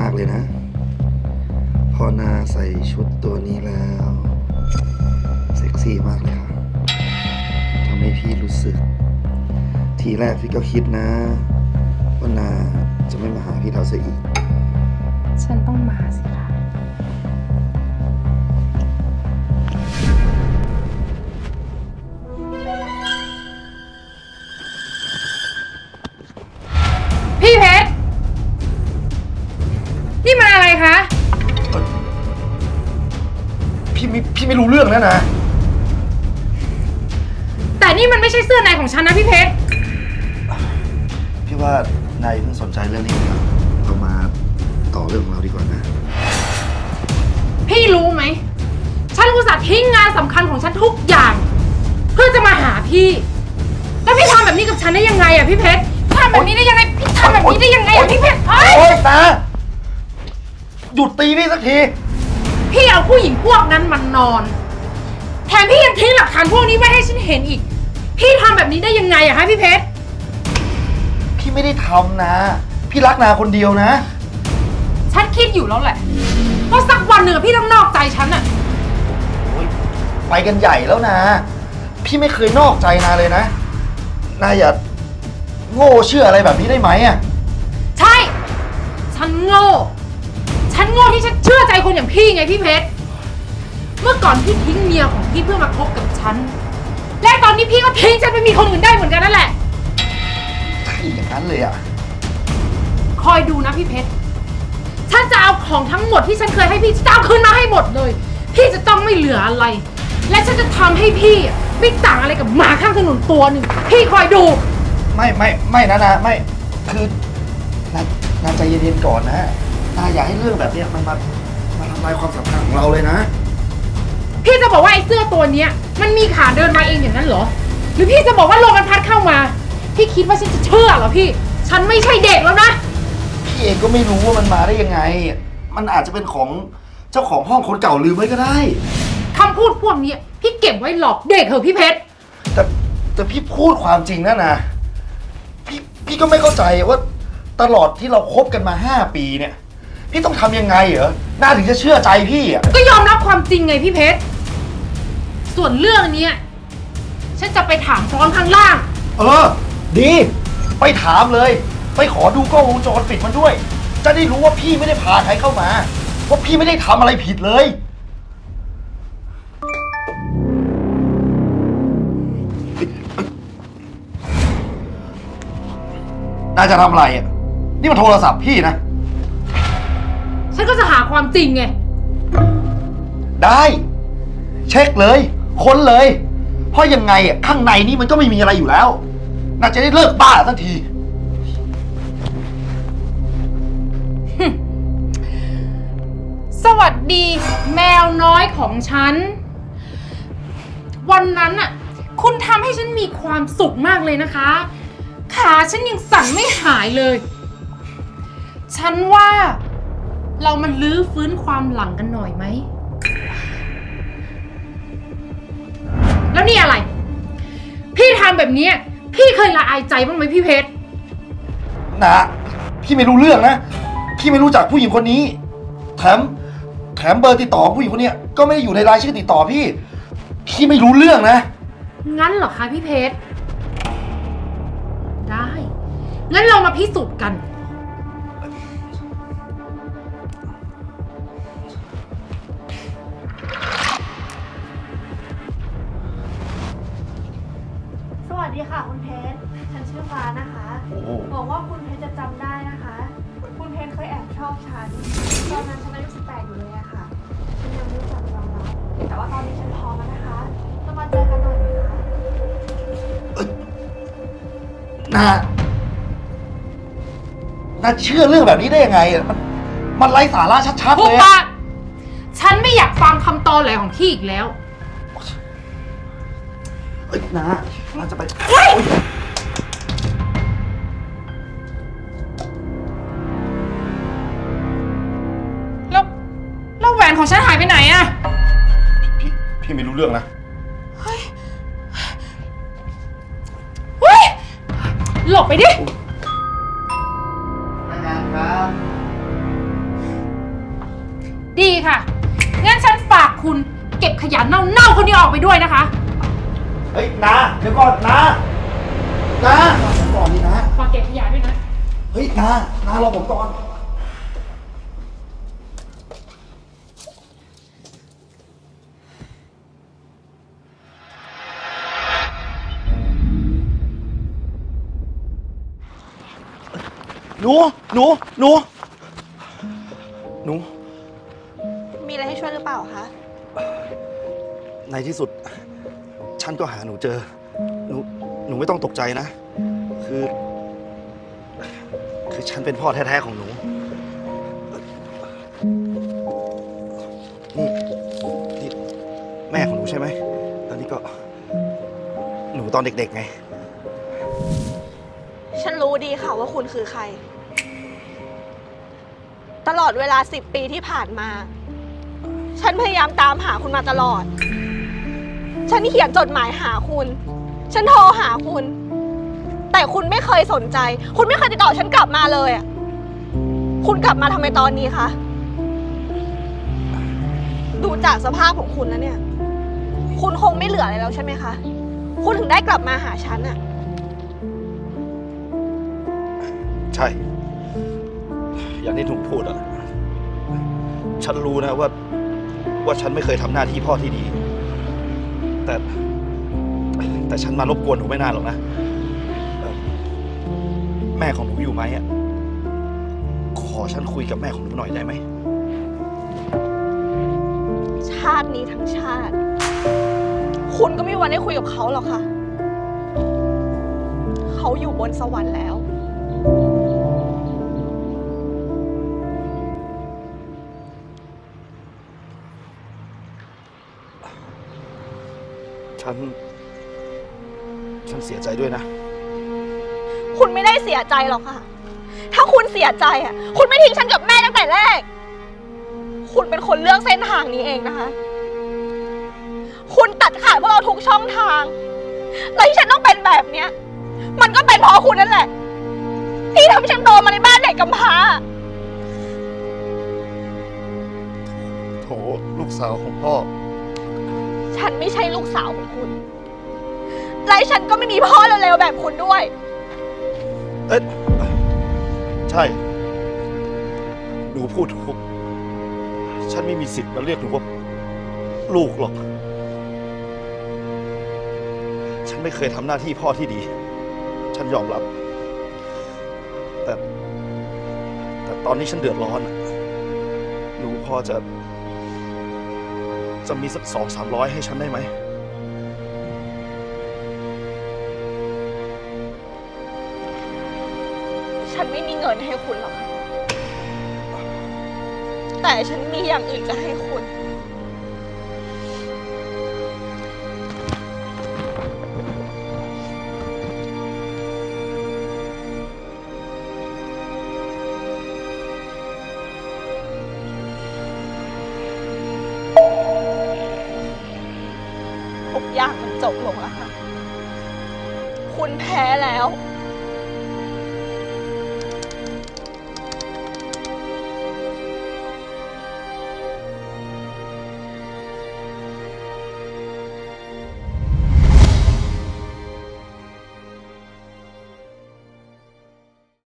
ากเลยนะพอนาใส่ชุดตัวนี้แล้วเซ็กซี่มากเลยค่ะทำให้พี่รู้สึกทีแรกพี่ก็คิดนะว่านาจะไม่มาหาพี่เราซะอีกฉันต้องมาสิคะพี่เพชรนี่มันอะไรคะพี่ไม่รู้เรื่องแล้วนะแต่นี่มันไม่ใช่เสื้อในของฉันนะพี่เพชรพี่ว่านายเพิ่งสนใจเรื่องนี้ครับเรามาต่อเรื่องของเราดีกว่านะพี่รู้ไหมฉันอุตส่าห์ทิ้งงานสำคัญของฉันทุกอย่างเพื่อจะมาหาพี่แล้วพี่ทำแบบนี้กับฉันได้ยังไงอะพี่เพชรทำแบบนี้ได้ยังไงพี่ทำแบบนี้ได้ยังไงอะพี่เพชรโอ๊ยตาหยุดตีพี่สักทีพี่เอาผู้หญิงพวกนั้นมานอนแถมพี่ยังทิ้งหลักฐานพวกนี้ไว้ให้ฉันเห็นอีกพี่ทำแบบนี้ได้ยังไงอะคะพี่เพชรพี่ไม่ได้ทำนะพี่รักนาคนเดียวนะฉันคิดอยู่แล้วแหละว่าสักวันหนึ่งพี่ต้องนอกใจฉันอะไปกันใหญ่แล้วนะพี่ไม่เคยนอกใจนาเลยนะนาอย่าโง่เชื่ออะไรแบบนี้ได้ไหมอะใช่ฉันโง่ที่ฉันเชื่อใจคนอย่างพี่ไงพี่เพชรเมื่อก่อนพี่ทิ้งเมียของพี่เพื่อมาคบกับฉันและตอนนี้พี่ก็ทิ้งฉันไปมีคนอื่นได้เหมือนกันนั่นแหละอย่างนั้นเลยอะคอยดูนะพี่เพชรฉันจะเอาของทั้งหมดที่ฉันเคยให้พี่จะเอาคืนมาให้หมดเลยพี่จะต้องไม่เหลืออะไรและฉันจะทำให้พี่ไม่ต่างอะไรกับหมาข้างถนนตัวหนึ่งพี่คอยดูไม่นะไม่คือนาใจเย็นๆก่อนนะนาอย่าให้เรื่องแบบนี้มันมาทำลายความสัมพันธ์ของเราเลยนะพี่จะบอกว่าไอ้เสื้อตัวเนี้ยมันมีขาเดินมาเองอย่างนั้นเหรอหรือพี่จะบอกว่าลมมันพัดเข้ามาพี่คิดว่าฉันจะเชื่อเหรอพี่ฉันไม่ใช่เด็กแล้วนะพี่เองก็ไม่รู้ว่ามันมาได้ยังไงมันอาจจะเป็นของเจ้าของห้องคนเก่าลืมไว้ก็ได้คำพูดพวกนี้พี่เก็บไว้หลอกเด็กเหรอพี่เพชรแต่พี่พูดความจริงนะพี่ก็ไม่เข้าใจว่าตลอดที่เราคบกันมา5 ปีเนี่ยพี่ต้องทำยังไงเหรอน่าถึงจะเชื่อใจพี่อ่ะก็ยอมรับความจริงไงพี่เพชรส่วนเรื่องนี้ฉันจะไปถามซ้อนข้างล่างดีไปถามเลยไปขอดูกล้องวงจรปิดมันด้วยจะได้รู้ว่าพี่ไม่ได้พาใครเข้ามาว่าพี่ไม่ได้ทำอะไรผิดเลยน่าจะทำอะไรอ่ะนี่มันโทรศัพท์พี่นะฉันก็จะหาความจริงไงได้เช็คเลยค้นเลยเพราะยังไงอ่ะข้างในนี่มันก็ไม่มีอะไรอยู่แล้วน่าจะได้เลิกบ้าสักทีสวัสดีแมวน้อยของฉันวันนั้นน่ะคุณทำให้ฉันมีความสุขมากเลยนะคะขาฉันยังสั่นไม่หายเลยฉันว่าเรามันลื้อฟื้นความหลังกันหน่อยไหมแล้วนี่อะไรพี่ทำแบบนี้พี่เคยละอายใจบ้างไหมพี่เพชรนะพี่ไม่รู้เรื่องนะพี่ไม่รู้จักผู้หญิงคนนี้แถมเบอร์ติดต่อผู้หญิงคนนี้ก็ไม่ได้อยู่ในรายชื่อติดต่อพี่ไม่รู้เรื่องนะงั้นเหรอคะพี่เพชรได้งั้นเรามาพิสูจน์กันสวัสดีค่ะคุณเพชรฉันชื่อฟ้านะคะบอกว่าคุณเพชรจะจำได้นะคะคุณเพชรเคยแอบชอบฉันตอนนั้นฉันอายุ18อยู่เลยอะค่ะฉันยังไม่รู้จักยอมรับแต่ว่าตอนนี้ฉันพร้อมแล้วนะคะจะมาเจอกันหน่อยไหมคะน่าเชื่อเรื่องแบบนี้ได้ยังไงมันไร้สาระชัดๆเลยอะฉันไม่อยากฟังคำตอแหลของพี่อีกแล้วน่าจะไปแล้วแหวนของฉันหายไปไหนอะพี่ไม่รู้เรื่องนะเฮ้ยหลบไปดิงานครับดีค่ะ งั้นฉันฝากคุณเก็บขยะเน่าๆคนนี้ออกไปด้วยนะคะเฮ้ยนาเดี๋ยวก่อนนาเดี๋ยวก่อนดินะฝากเก็บขยะด้วยนะเฮ้ยนารอผมก่อนหนูมีอะไรให้ช่วยหรือเปล่าคะในที่สุด ฉันก็หาหนูเจอ หนูไม่ต้องตกใจนะ คือฉันเป็นพ่อแท้ๆของหนู นี่แม่ของหนูใช่ไหมแล้วนี่ก็ หนูตอนเด็กๆไงฉันรู้ดีค่ะว่าคุณคือใคร ตลอดเวลา10 ปีที่ผ่านมา ฉันพยายามตามหาคุณมาตลอด ฉันเขียนจดหมายหาคุณ ฉันโทรหาคุณ แต่คุณไม่เคยสนใจ คุณไม่เคยติดต่อฉันกลับมาเลยอ่ะ คุณกลับมาทำไมตอนนี้คะ ดูจากสภาพของคุณแล้วเนี่ย คุณคงไม่เหลืออะไรแล้วใช่ไหมคะ คุณถึงได้กลับมาหาฉันอ่ะใช่ อย่างที่หนูพูดอะฉันรู้นะว่าฉันไม่เคยทำหน้าที่พ่อที่ดี แต่ฉันมารบกวนหนูไม่นานหรอกนะ แม่ของหนูอยู่ไหมอะขอฉันคุยกับแม่ของหนูหน่อยได้ไหมชาตินี้ทั้งชาติ คุณก็ไม่มีวันได้คุยกับเขาหรอกค่ะ เขาอยู่บนสวรรค์แล้วฉันเสียใจด้วยนะคุณไม่ได้เสียใจหรอกค่ะ ถ้าคุณเสียใจอ่ะ คุณไม่ทิ้งฉันกับแม่ตั้งแต่แรก คุณเป็นคนเลือกเส้นทางนี้เองนะคะ คุณตัดขาดพวกเราทุกช่องทาง แล้วที่ฉันต้องเป็นแบบเนี้ย มันก็เป็นเพราะคุณนั่นแหละ ที่ทำให้ฉันโตมาในบ้านเด็กกำพร้าโถลูกสาวของพ่อฉันไม่ใช่ลูกสาวของคุณ และฉันก็ไม่มีพ่อเร็วๆแบบคุณด้วยเอ๊ะใช่ หนูพูดถูก ฉันไม่มีสิทธิ์มาเรียกหนูว่าลูกหรอก ฉันไม่เคยทำหน้าที่พ่อที่ดี ฉันยอมรับ แต่ตอนนี้ฉันเดือดร้อน หนูพอจะมีสัก200-300ให้ฉันได้ไหมฉันไม่มีเงินให้คุณหรอกค่ะ แต่ฉันมีอย่างอื่นจะให้คุณ ทุกอย่างมันจบลงแล้วค่ะ คุณแพ้แล้ว